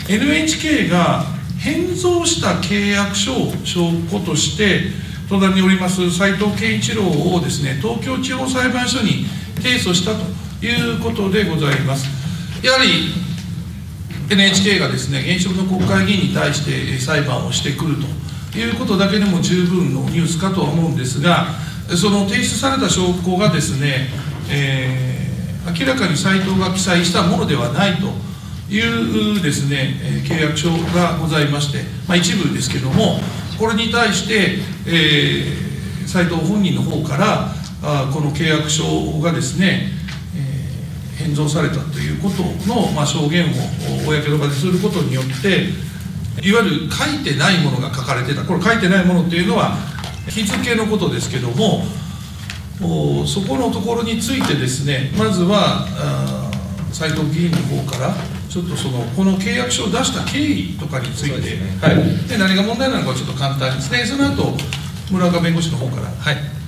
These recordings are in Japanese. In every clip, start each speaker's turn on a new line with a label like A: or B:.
A: NHK が返贈した契約書を証拠として隣におります斉藤健一郎をですね、東京地方裁判所に提訴したということでございます。やはり NHK がですね、現職の国会議員に対して裁判をしてくるということだけでも十分のニュースかとは思うんですが、その提出された証拠がですね、明らかに斉藤が記載したものではないというですね、契約書がございまして、一部ですけども、これに対して、斉藤本人の方からこの契約書がですね、返贈されたということの、証言を公の場ですることによって、いわゆる書いてないものが書かれてた、これ書いてないものっていうのは日付のことですけども、そこのところについてですね、まずは斉藤議員の方からちょっとこの契約書を出した経緯とかについて、で何が問題なのかちょっと簡単ですね。その後村岡弁護士の方から。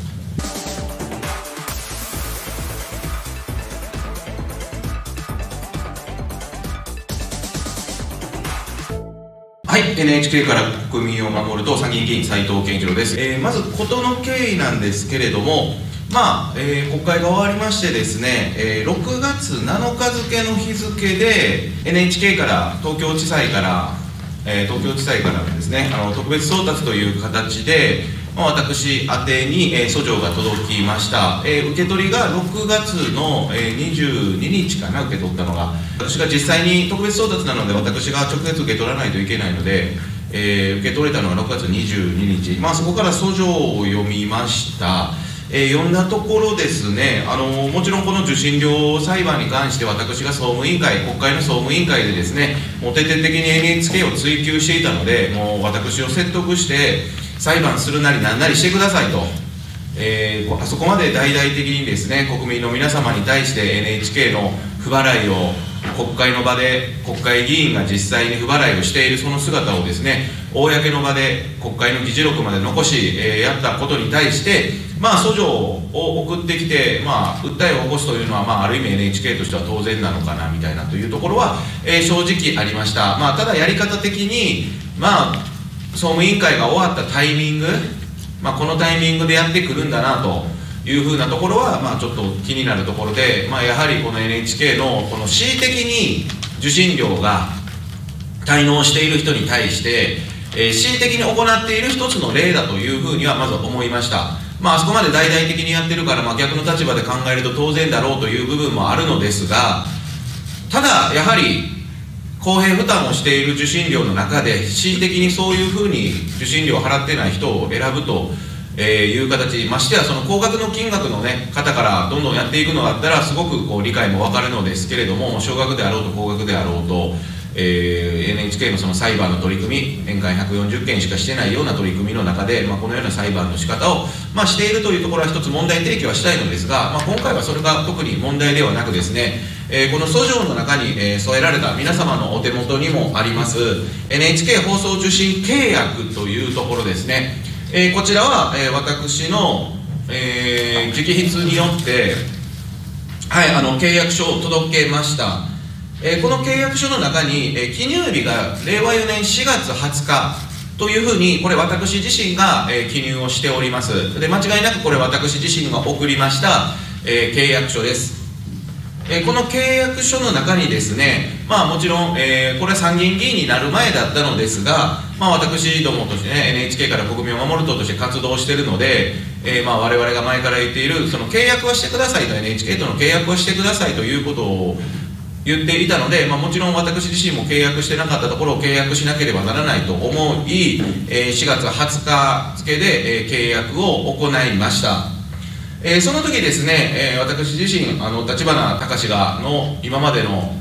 B: NHK から国民を守ると参議院議員斉藤健一郎です。まず事の経緯なんですけれども、国会が終わりましてですね、6月7日付の日付で NHK から東京地裁からですね、特別送達という形で、私宛てに訴状が届きました。受け取りが6月の22日かな、受け取ったのが。私が実際に特別送達なので、私が直接受け取らないといけないので、受け取れたのが6月22日、そこから訴状を読みました。読んだところですね、もちろんこの受信料裁判に関して私が総務委員会、国会の総務委員会でですね、もう徹底的に NHK を追及していたので、もう私を説得して裁判するなりなんなりしてくださいと、あそこまで大々的にですね、国民の皆様に対して NHK の不払いを国会の場で国会議員が実際に不払いをしているその姿をですね、公の場で国会の議事録まで残し、やったことに対して訴状を送ってきて、訴えを起こすというのは、ある意味 NHK としては当然なのかなみたいなというところは、正直ありました。ただやり方的に、総務委員会が終わったタイミング、このタイミングでやってくるんだなというふうなところは、ちょっと気になるところで、やはりこの NHK のこの恣意的に受信料が滞納している人に対して、恣意的に行っている一つの例だというふうにはまず思いました。あそこまで大々的にやってるから、逆の立場で考えると当然だろうという部分もあるのですが、ただやはり公平負担をしている受信料の中で恣意的にそういうふうに受信料を払ってない人を選ぶという形、ましてやその高額の金額の、方からどんどんやっていくのだったらすごく理解も分かるのですけれども、少額であろうと高額であろうと、NHK のその裁判の取り組み、年間140件しかしてないような取り組みの中で、このような裁判の仕方を、しているというところは一つ問題提起はしたいのですが、今回はそれが特に問題ではなくですね、この訴状の中に、添えられた皆様のお手元にもあります NHK 放送受信契約というところですね。こちらは、私の、直筆によって、契約書を届けました。この契約書の中に、記入日が令和4年4月20日というふうに、これ私自身が、記入をしております。で、間違いなくこれ私自身が送りました、契約書です。この契約書の中にですね、もちろん、これは参議院議員になる前だったのですが、私どもとしてね、NHK から国民を守る党として活動しているので、我々が前から言っている、その契約はしてくださいと、NHK との契約はしてくださいということを言っていたので、もちろん私自身も契約してなかったところを契約しなければならないと思い、4月20日付で、契約を行いました。その時ですね、私自身立花隆の今までの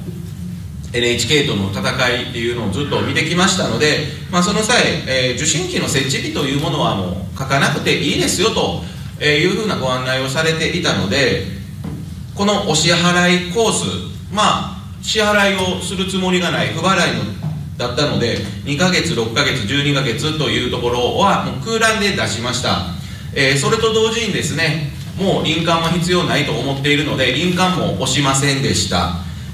B: NHK との戦いっていうのをずっと見てきましたので、その際、受信機の設置日というものはもう書かなくていいですよというふうなご案内をされていたので、このお支払いコース、支払いをするつもりがない不払いだったので、2ヶ月6ヶ月12ヶ月というところはもう空欄で出しました。それと同時にですね、もう印鑑は必要ないと思っているので、印鑑も押しませんでした。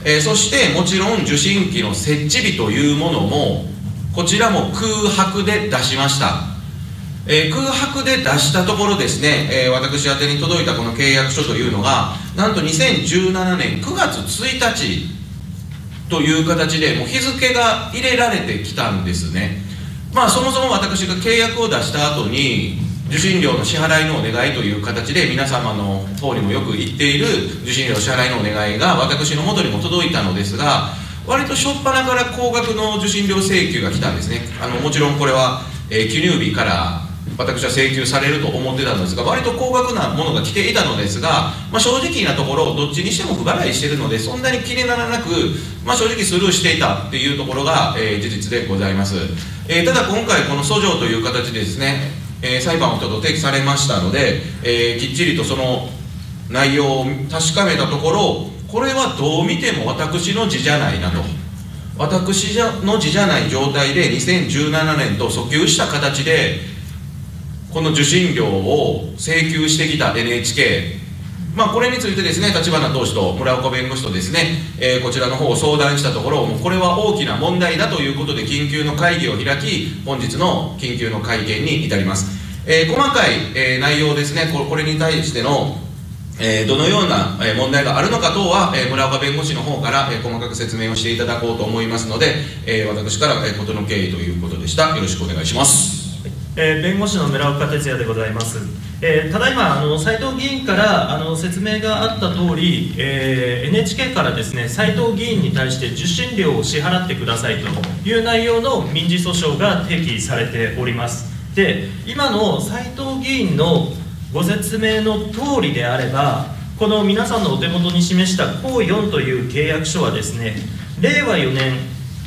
B: そしてもちろん受信機の設置日というものもこちらも空白で出しました。空白で出したところですね、私宛てに届いたこの契約書というのがなんと2017年9月1日という形でもう日付が入れられてきたんですね。そもそも私が契約を出した後に受信料の支払いのお願いという形で皆様の方にもよく言っている受信料支払いのお願いが私の元にも届いたのですが、割と初っ端から高額の受信料請求が来たんですね。もちろんこれは、記入日から私は請求されると思ってたんですが、割と高額なものが来ていたのですが、正直なところどっちにしても不払いしているのでそんなに気にならなく、正直スルーしていたっていうところが、事実でございます。ただ今回この訴状という形でですね、裁判をちょっと提起されましたので、きっちりとその内容を確かめたところ、これはどう見ても私の字じゃないなと、私の字じゃない状態で2017年と訴求した形でこの受信料を請求してきた NHK、これについてですね、立花党首と村岡弁護士とですね、こちらの方を相談したところ、もうこれは大きな問題だということで緊急の会議を開き、本日の緊急の会見に至ります。細かい、内容ですね、これに対しての、どのような問題があるのか等は、村岡弁護士の方から、細かく説明をしていただこうと思いますので、私から、事の経緯ということでした。よろしくお願いします。
C: 弁護士の村岡哲也でございます。ただいま斉藤議員から説明があった通り、NHK からですね斉藤議員に対して受信料を支払ってくださいという内容の民事訴訟が提起されております。で、今の斉藤議員のご説明の通りであれば、この皆さんのお手元に示した項4という契約書はですね、令和4年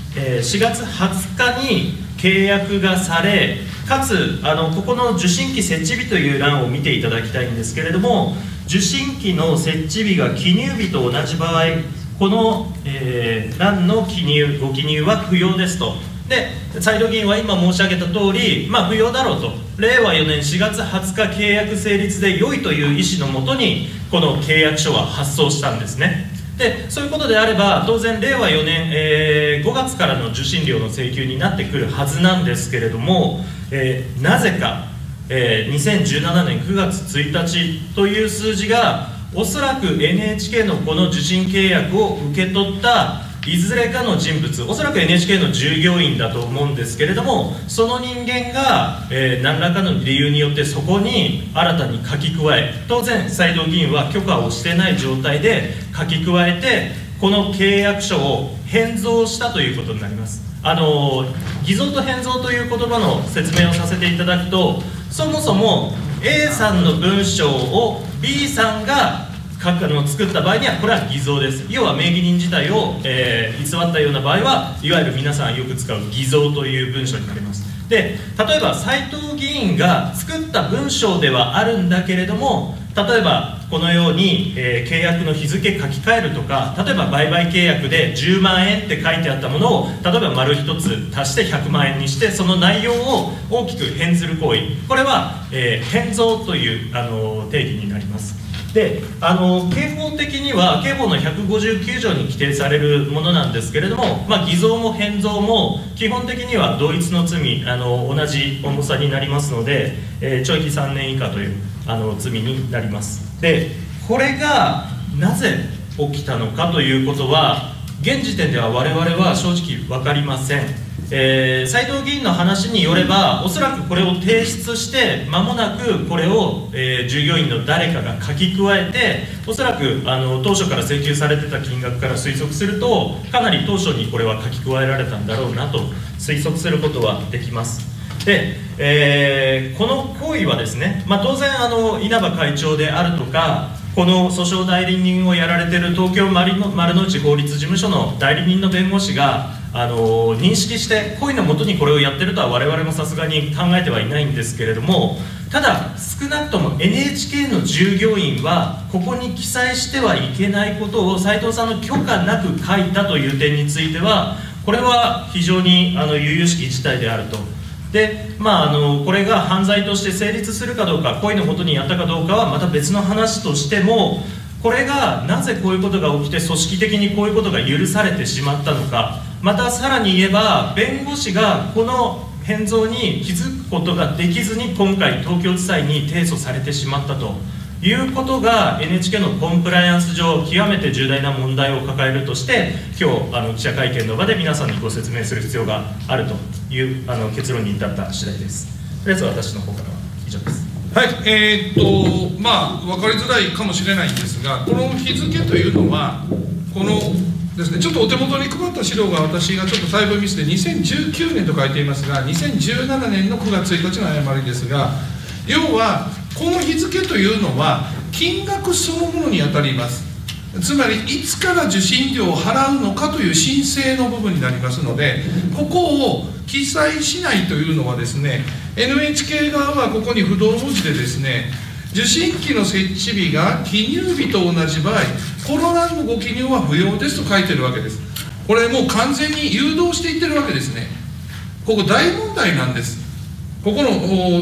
C: 4月20日に契約がされ、かつここの受信機設置日という欄を見ていただきたいんですけれども、受信機の設置日が記入日と同じ場合、この、欄のご記入は不要ですと。で、斉藤議員は今申し上げた通り、不要だろうと、令和4年4月20日契約成立で良いという意思のもとにこの契約書は発送したんですね。で、そういうことであれば当然令和4年、5月からの受信料の請求になってくるはずなんですけれども、なぜか、2017年9月1日という数字がおそらく NHK のこの受信契約を受け取ったいずれかの人物、おそらく NHK の従業員だと思うんですけれども、その人間が、何らかの理由によってそこに新たに書き加え、当然斉藤議員は許可をしてない状態で書き加えてこの契約書を変造したということになります。偽造と変造という言葉の説明をさせていただくと、そもそも A さんの文章を B さんが作った場合にはこれは偽造です。要は名義人自体を、偽ったような場合はいわゆる皆さんよく使う偽造という文章になります。で、例えば斉藤議員が作った文章ではあるんだけれども、例えばこのように、契約の日付書き換えるとか、例えば売買契約で10万円って書いてあったものを例えば丸一つ足して100万円にしてその内容を大きく変ずる行為、これは、変造という定義になります。で、刑法的には刑法の159条に規定されるものなんですけれども、偽造も変造も基本的には同一の罪、同じ重さになりますので、懲役3年以下という罪になります。で、これがなぜ起きたのかということは現時点では我々は正直分かりません。斉藤議員の話によれば、おそらくこれを提出して間もなくこれを、従業員の誰かが書き加えて、おそらく当初から請求されてた金額から推測するとかなり当初にこれは書き加えられたんだろうなと推測することはできます。で、この行為はですね、当然稲葉会長であるとかこの訴訟代理人をやられている東京丸の内法律事務所の代理人の弁護士が認識して故意のもとにこれをやってるとは我々もさすがに考えてはいないんですけれども、ただ少なくとも NHK の従業員はここに記載してはいけないことを斉藤さんの許可なく書いたという点については、これは非常に由々しき事態であると。で、これが犯罪として成立するかどうか、故意のもとにやったかどうかはまた別の話としても、 これがなぜこういうことが起きて組織的にこういうことが許されてしまったのか、またさらに言えば弁護士がこの変造に気づくことができずに今回東京地裁に提訴されてしまったということが NHK のコンプライアンス上極めて重大な問題を抱えるとして今日記者会見の場で皆さんにご説明する必要があるという結論に至った次第です。とりあえず私の方からは以上です。
A: はい、まあ分かりづらいかもしれないんですが、この日付というのはこのですね、ちょっとお手元に配った資料が私がちょっと細分ミスで2019年と書いていますが、2017年の9月1日の誤りですが、要はこの日付というのは金額そのものにあたります。つまりいつから受信料を払うのかという申請の部分になりますので、ここを記載しないというのはですね、 NHK 側はここに不動文字でですね、受信機の設置日が記入日と同じ場合、この欄のご記入は不要ですと書いてるわけです。これもう完全に誘導していってるわけですね。ここ大問題なんです。ここの我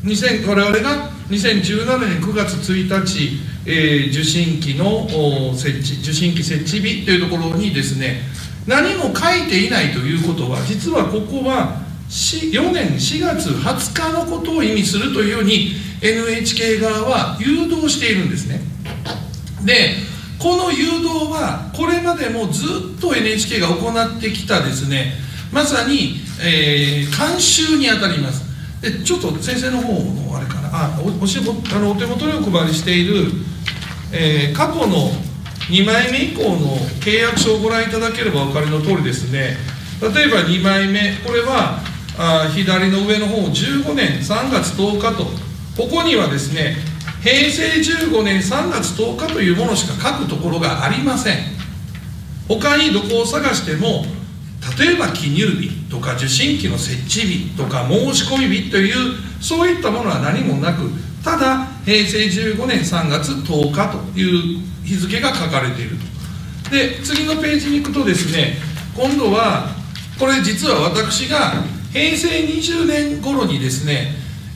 A: 々が2017年9月1日、受信機の受信機設置日というところにですね、何も書いていないということは、実はここは4年4月20日のことを意味するというように NHK 側は誘導しているんですね。でこの誘導はこれまでもずっと NHK が行ってきたですね、まさに、慣習にあたります。でちょっと先生の方のあれかな、お手元にお配りしている、過去の2枚目以降の契約書をご覧いただければお分かりの通りですね、例えば2枚目、これは左の上の方15年3月10日と、ここにはですね平成15年3月10日というものしか書くところがありません。他にどこを探しても例えば記入日とか受信機の設置日とか申し込み日というそういったものは何もなく、ただ平成15年3月10日という日付が書かれていると。で次のページに行くとですね、今度はこれ実は私が平成20年頃にですね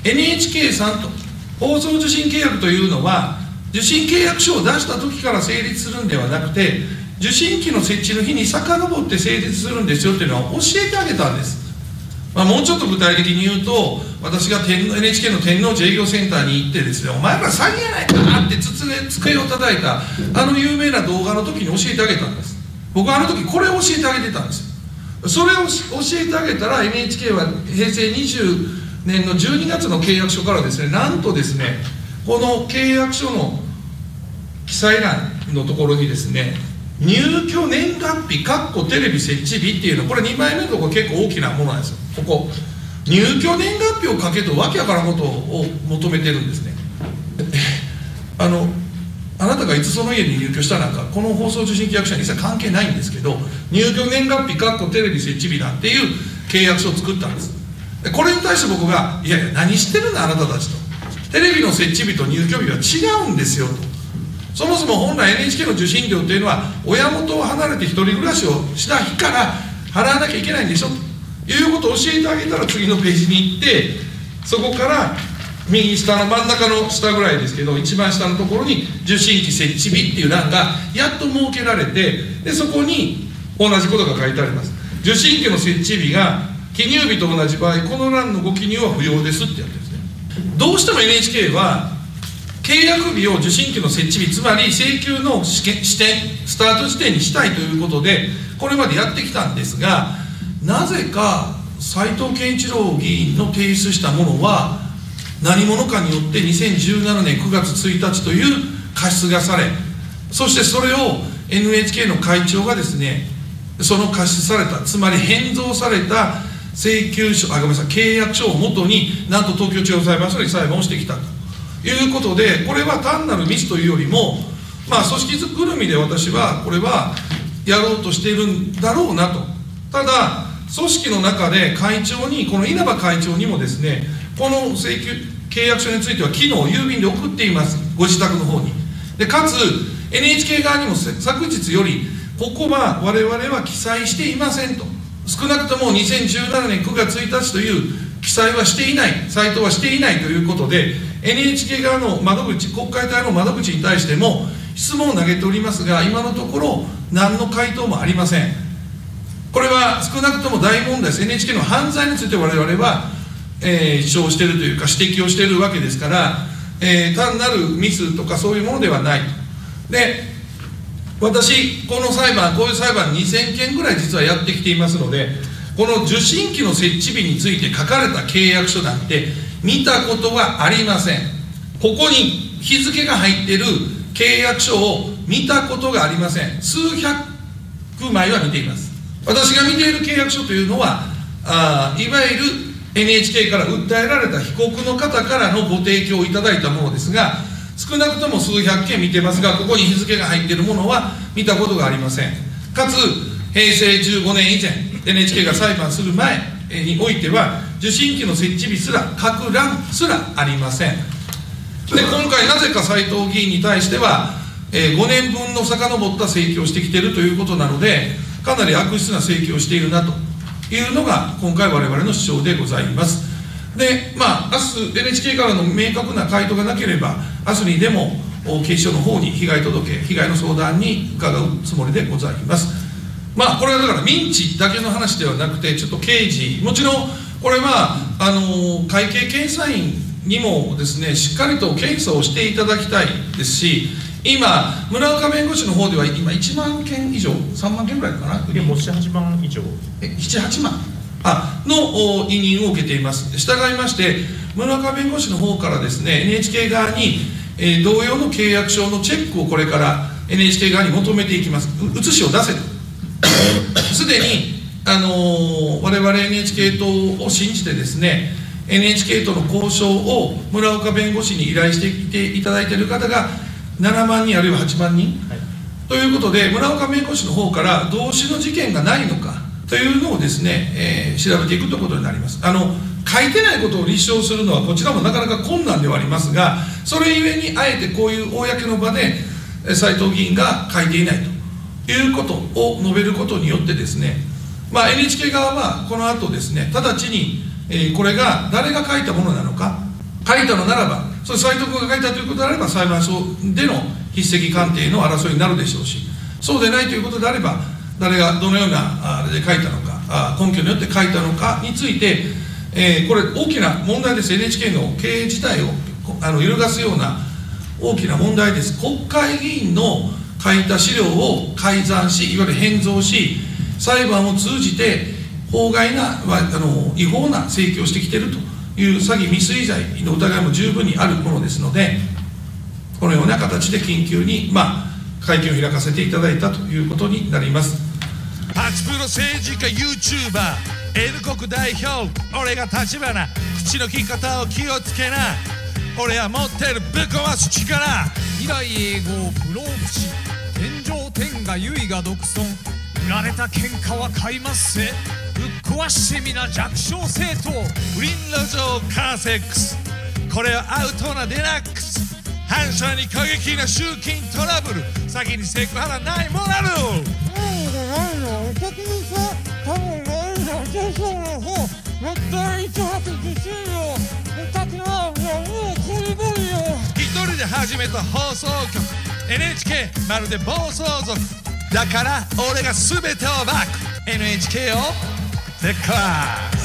A: NHK さんと放送受信契約というのは受信契約書を出した時から成立するんではなくて、受信機の設置の日に遡って成立するんですよというのを教えてあげたんです。もうちょっと具体的に言うと、私がNHK の天王寺営業センターに行ってですね、お前ら詐欺やないかって机を叩いた有名な動画の時に教えてあげたんです。僕は時これを教えてあげてたんですよ。それを教えてあげたら NHK は平成20年の12月の契約書からですね、なんとですねこの契約書の記載欄のところにですね、入居年月日テレビ設置日っていうの、これ2枚目のところ結構大きなものなんですよ。ここ入居年月日を書けとわけわからんことを求めてるんですね。あなたがいつその家に入居したなんかこの放送受信契約書に一切関係ないんですけど、入居年月日テレビ設置日なんていう契約書を作ったんです。でこれに対して僕が「いやいや何してるのあなたたち」と「テレビの設置日と入居日は違うんですよ」と。そもそも本来 NHK の受信料というのは親元を離れて一人暮らしをした日から払わなきゃいけないんでしょということを教えてあげたら、次のページに行ってそこから右下の真ん中の下ぐらいですけど、一番下のところに受信機設置日っていう欄がやっと設けられて、でそこに同じことが書いてあります。受信機の設置日が記入日と同じ場合、この欄のご記入は不要ですってやってるんですね。どうしても NHK は契約日を受信機の設置日、つまり請求のスタート時点にしたいということでこれまでやってきたんですが、なぜか斉藤健一郎議員の提出したものは何者かによって2017年9月1日という過失がされ、そしてそれを NHK の会長がですね、その過失された、つまり変造された契約書をもとになんと東京地方裁判所に裁判をしてきたということで、これは単なるミスというよりも、組織ぐるみで私はこれはやろうとしているんだろうなと。ただ組織の中で会長に、この稲葉会長にもですね、この契約書については昨日郵便で送っています、ご自宅の方に。でかつ NHK 側にも昨日よりここは我々は記載していませんと、少なくとも2017年9月1日という記載はしていない、サイトはしていないということで NHK 側の窓口、国会対の窓口に対しても質問を投げておりますが、今のところ何の回答もありません。これは少なくとも大問題です。 NHK の犯罪について我々は、主張しているというか指摘をしているわけですから、単なるミスとかそういうものではないと。で、私この裁判、こういう裁判2000件ぐらい実はやってきていますので、この受信機の設置日について書かれた契約書なんて見たことはありません。ここに日付が入っている契約書を見たことがありません。数百枚は見ています。私が見ている契約書というのは、いわゆる NHK から訴えられた被告の方からのご提供いただいたものですが、少なくとも数百件見てますが、ここに日付が入っているものは見たことがありません。かつ平成15年以前 NHK が裁判する前においては受信機の設置日すら書く欄すらありません。で、今回なぜか斉藤議員に対しては、5年分の遡った請求をしてきているということなので、かなり悪質な請求をしているなというのが今回我々の主張でございます。で、明日 NHK からの明確な回答がなければ、明日にでも警視庁の方に被害届、被害の相談に伺うつもりでございます。これはだから民事だけの話ではなくて、ちょっと刑事、もちろんこれは会計検査院にもですね、しっかりと検査をしていただきたいですし、今村岡弁護士の方では今1万件以上、3万件ぐらいかな、もう
C: 7、8万以上、
A: 7、8万の委任を受けています。したがいまして村岡弁護士の方からですね、 NHK 側に、同様の契約書のチェックをこれから NHK 側に求めていきます。写しを出せとすでに我々 NHK 党を信じてですね、 NHK との交渉を村岡弁護士に依頼してきていただいている方が7万人あるいは8万人、はい、ということで村岡弁護士の方から同種の事件がないのかというのをですね、調べていくということになります。書いてないことを立証するのはこちらもなかなか困難ではありますが、それゆえにあえてこういう公の場で斉藤議員が書いていないということを述べることによってですね、NHK 側はこの後ですね、直ちに、これが誰が書いたものなのか、書いたのならば、それ斉藤君が書いたということであれば裁判所での筆跡鑑定の争いになるでしょうし、そうでないということであれば誰がどのようなあれで書いたのか、根拠によって書いたのかについて、これ大きな問題です。 NHK の経営自体を揺るがすような大きな問題です。国会議員の書いた資料を改ざんし、いわゆる変造し、裁判を通じて法外な違法な請求をしてきているという詐欺未遂罪の疑いも十分にあるものですので、このような形で緊急に会見を開かせていただいたということになります。
D: パチプロ政治家 YouTuber N 国代表、俺が立花、口の利き方を気をつけな。俺は持ってるぶっ壊す力。
E: 未来永劫不老不死、天上天下唯我独尊。売られた喧嘩は買いますせ。ぶっ壊してみな弱小政党。
D: 不倫路上カーセックス、これはアウトなデラックス。反射に過激な集金トラブル、先にセクハラないモラル。
F: お客にさ、多分ないんだ、先生の方、もったい1泊10よ。お客はもうこりごりよ。
D: 一人で始めた放送局 NHK まるで暴走族だから俺が全てをバック NHK をデッカー